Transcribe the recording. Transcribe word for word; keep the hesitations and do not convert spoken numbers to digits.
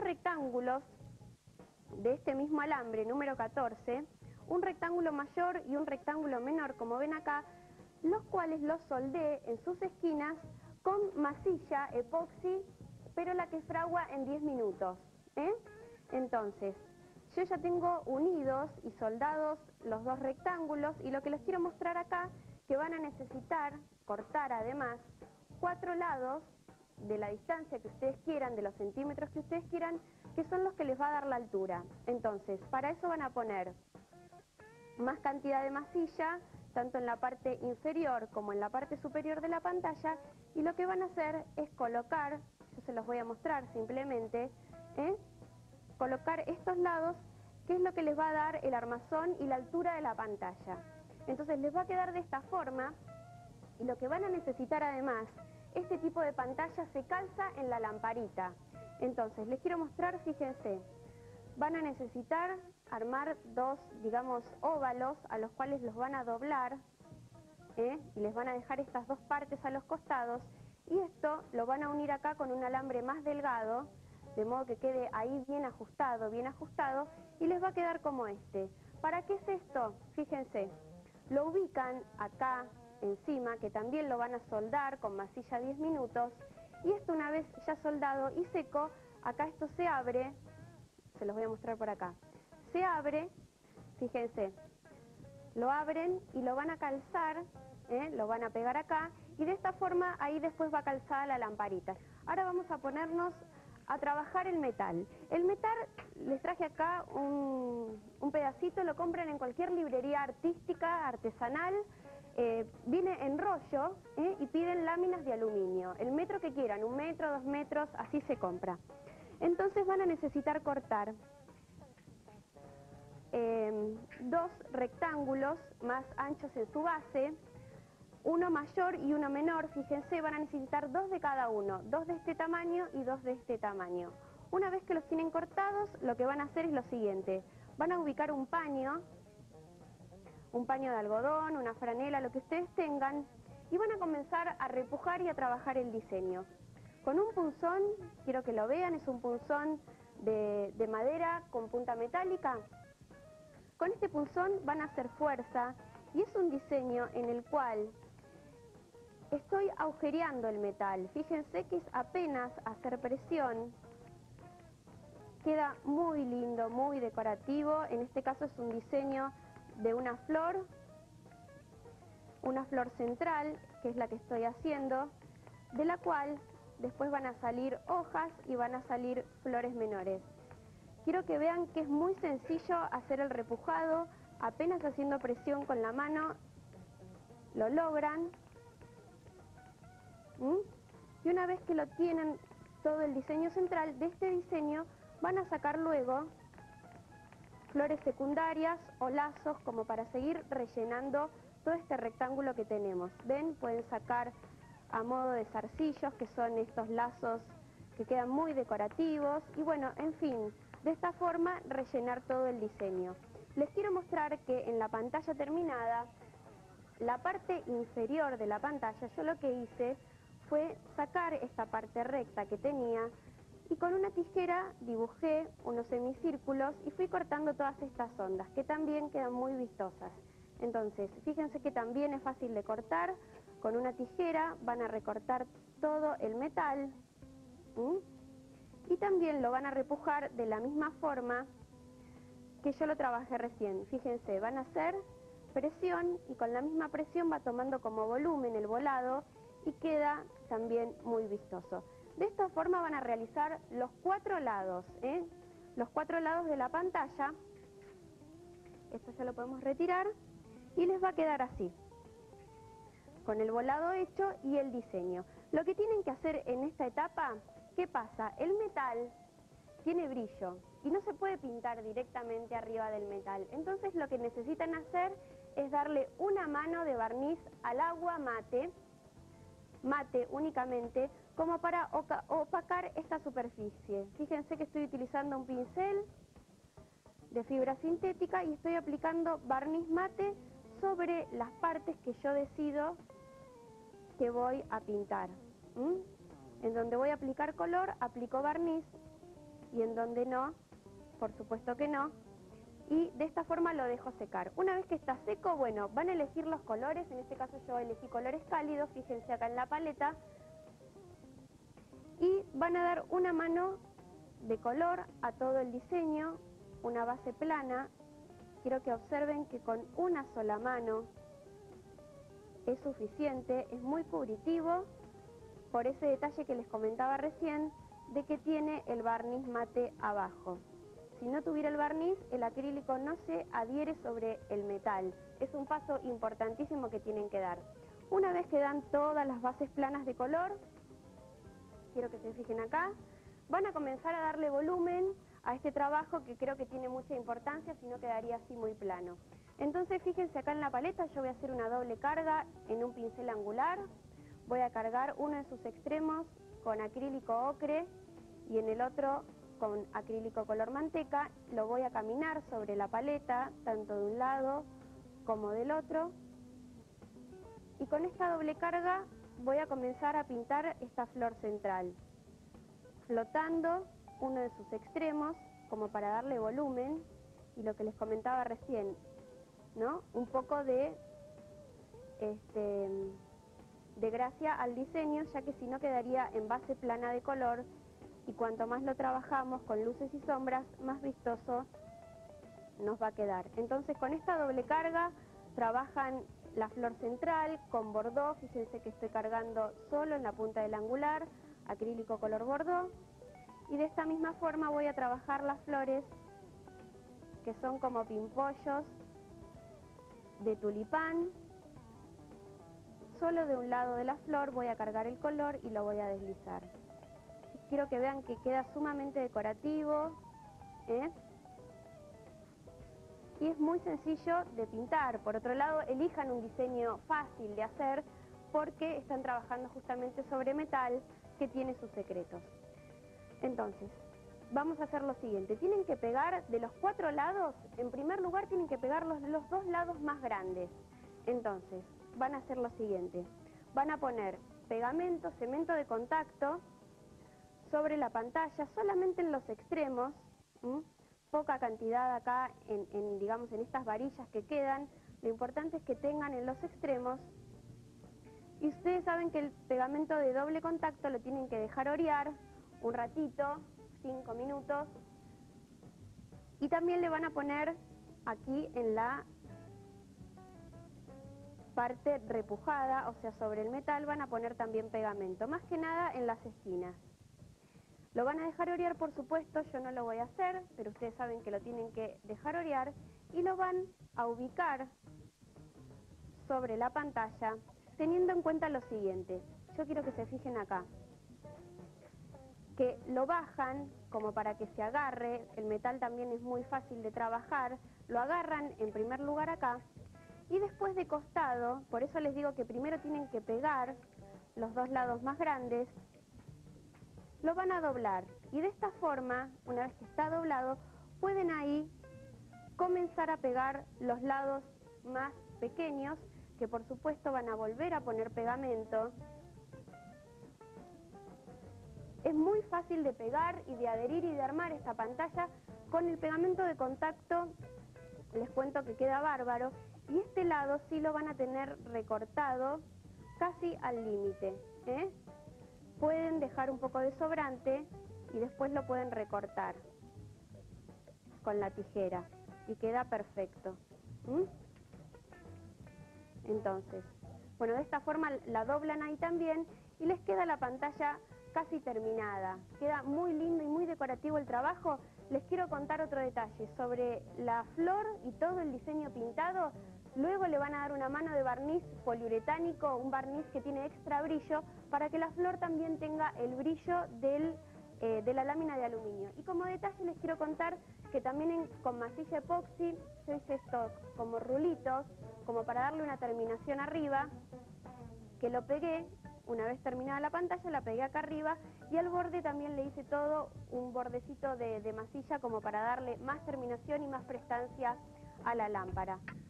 rectángulos de este mismo alambre, número catorce, un rectángulo mayor y un rectángulo menor, como ven acá, los cuales los soldé en sus esquinas con masilla epoxi, pero la que fragua en diez minutos. ¿eh? Entonces, yo ya tengo unidos y soldados los dos rectángulos, y lo que les quiero mostrar acá, que van a necesitar cortar además cuatro lados de la distancia que ustedes quieran, de los centímetros que ustedes quieran, que son los que les va a dar la altura. Entonces, para eso van a poner más cantidad de masilla, tanto en la parte inferior como en la parte superior de la pantalla, y lo que van a hacer es colocar, yo se los voy a mostrar simplemente, ¿eh? colocar estos lados, que es lo que les va a dar el armazón y la altura de la pantalla. Entonces les va a quedar de esta forma, y lo que van a necesitar además, este tipo de pantalla se calza en la lamparita. Entonces les quiero mostrar, fíjense, van a necesitar armar dos, digamos, óvalos a los cuales los van a doblar, ¿eh? y les van a dejar estas dos partes a los costados, y esto lo van a unir acá con un alambre más delgado, de modo que quede ahí bien ajustado, bien ajustado, y les va a quedar como este. ¿Para qué es esto? Fíjense, lo ubican acá encima, que también lo van a soldar con masilla diez minutos, y esto una vez ya soldado y seco, acá esto se abre, se los voy a mostrar por acá, se abre, fíjense, lo abren y lo van a calzar, ¿eh? lo van a pegar acá, y de esta forma ahí después va calzada la lamparita. Ahora vamos a ponernos a trabajar el metal. El metal, les traje acá un, un pedacito, lo compran en cualquier librería artística, artesanal, eh, viene en rollo, ¿eh? y piden láminas de aluminio, el metro que quieran, un metro, dos metros, así se compra. Entonces van a necesitar cortar eh, dos rectángulos más anchos en su base, uno mayor y uno menor. Fíjense, van a necesitar dos de cada uno, dos de este tamaño y dos de este tamaño. Una vez que los tienen cortados, lo que van a hacer es lo siguiente: van a ubicar un paño, un paño de algodón, una franela, lo que ustedes tengan, y van a comenzar a repujar y a trabajar el diseño. Con un punzón, quiero que lo vean, es un punzón de, de madera con punta metálica. Con este punzón van a hacer fuerza, y es un diseño en el cual estoy agujereando el metal. Fíjense que es apenas hacer presión, queda muy lindo, muy decorativo. En este caso es un diseño de una flor, una flor central, que es la que estoy haciendo, de la cual después van a salir hojas y van a salir flores menores. Quiero que vean que es muy sencillo hacer el repujado, apenas haciendo presión con la mano lo logran. ¿Mm? Y una vez que lo tienen todo el diseño central, de este diseño van a sacar luego flores secundarias o lazos, como para seguir rellenando todo este rectángulo que tenemos. ¿Ven? Pueden sacar a modo de zarcillos, que son estos lazos que quedan muy decorativos, y bueno, en fin, de esta forma rellenar todo el diseño. Les quiero mostrar que en la pantalla terminada, la parte inferior de la pantalla, yo lo que hice fue sacar esta parte recta que tenía, y con una tijera dibujé unos semicírculos y fui cortando todas estas ondas, que también quedan muy vistosas. Entonces, fíjense que también es fácil de cortar. Con una tijera van a recortar todo el metal, ¿sí? Y también lo van a repujar de la misma forma que yo lo trabajé recién. Fíjense, van a hacer presión y con la misma presión va tomando como volumen el volado y queda también muy vistoso. De esta forma van a realizar los cuatro lados, ¿eh? los cuatro lados de la pantalla. Esto ya lo podemos retirar y les va a quedar así, con el volado hecho y el diseño. Lo que tienen que hacer en esta etapa, ¿qué pasa? El metal tiene brillo y no se puede pintar directamente arriba del metal. Entonces lo que necesitan hacer es darle una mano de barniz al agua mate, mate únicamente, como para opacar esta superficie. Fíjense que estoy utilizando un pincel de fibra sintética y estoy aplicando barniz mate sobre las partes que yo decido que voy a pintar. ¿Mm? En donde voy a aplicar color, aplico barniz y en donde no, por supuesto que no. Y de esta forma lo dejo secar. Una vez que está seco, bueno, van a elegir los colores. En este caso yo elegí colores cálidos, fíjense acá en la paleta. Y van a dar una mano de color a todo el diseño, una base plana. Quiero que observen que con una sola mano es suficiente, es muy cubritivo, por ese detalle que les comentaba recién, de que tiene el barniz mate abajo. Si no tuviera el barniz, el acrílico no se adhiere sobre el metal. Es un paso importantísimo que tienen que dar. Una vez que dan todas las bases planas de color, quiero que se fijen acá, van a comenzar a darle volumen a este trabajo que creo que tiene mucha importancia, si no quedaría así muy plano. Entonces fíjense acá en la paleta, yo voy a hacer una doble carga en un pincel angular, voy a cargar uno de sus extremos con acrílico ocre y en el otro con acrílico color manteca, lo voy a caminar sobre la paleta, tanto de un lado como del otro, y con esta doble carga voy a comenzar a pintar esta flor central, flotando uno de sus extremos como para darle volumen, y lo que les comentaba recién, ¿no? Un poco de, este, de gracia al diseño, ya que si no quedaría en base plana de color, y cuanto más lo trabajamos con luces y sombras, más vistoso nos va a quedar. Entonces con esta doble carga trabajan la flor central con bordó, fíjense que estoy cargando solo en la punta del angular, acrílico color bordó, y de esta misma forma voy a trabajar las flores que son como pimpollos de tulipán. Solo de un lado de la flor voy a cargar el color y lo voy a deslizar. Quiero que vean que queda sumamente decorativo, ¿eh? Y es muy sencillo de pintar. Por otro lado, elijan un diseño fácil de hacer porque están trabajando justamente sobre metal que tiene sus secretos. Entonces, vamos a hacer lo siguiente. Tienen que pegar de los cuatro lados, en primer lugar tienen que pegar los, los dos lados más grandes. Entonces, van a hacer lo siguiente. Van a poner pegamento, cemento de contacto, sobre la pantalla, solamente en los extremos, ¿m? Poca cantidad acá, en, en, digamos, en estas varillas que quedan. Lo importante es que tengan en los extremos. Y ustedes saben que el pegamento de doble contacto lo tienen que dejar orear un ratito, cinco minutos. Y también le van a poner aquí en la parte repujada, o sea, sobre el metal, van a poner también pegamento, más que nada en las esquinas. Lo van a dejar orear, por supuesto, yo no lo voy a hacer, pero ustedes saben que lo tienen que dejar orear, y lo van a ubicar sobre la pantalla, teniendo en cuenta lo siguiente. Yo quiero que se fijen acá, que lo bajan como para que se agarre, el metal también es muy fácil de trabajar, lo agarran en primer lugar acá, y después de costado, por eso les digo que primero tienen que pegar los dos lados más grandes, lo van a doblar, y de esta forma, una vez que está doblado, pueden ahí comenzar a pegar los lados más pequeños, que por supuesto van a volver a poner pegamento. Es muy fácil de pegar y de adherir y de armar esta pantalla. Con el pegamento de contacto les cuento que queda bárbaro, y este lado sí lo van a tener recortado casi al límite, ¿eh? Pueden dejar un poco de sobrante y después lo pueden recortar con la tijera y queda perfecto. ¿Mm? Entonces, bueno, de esta forma la doblan ahí también y les queda la pantalla casi terminada. Queda muy lindo y muy decorativo el trabajo. Les quiero contar otro detalle sobre la flor y todo el diseño pintado. Luego le van a dar una mano de barniz poliuretánico, un barniz que tiene extra brillo, para que la flor también tenga el brillo del, eh, de la lámina de aluminio. Y como detalle les quiero contar que también en, con masilla epoxi yo hice estos como rulitos, como para darle una terminación arriba, que lo pegué. Una vez terminada la pantalla, la pegué acá arriba, y al borde también le hice todo un bordecito de, de masilla como para darle más terminación y más prestancia a la lámpara.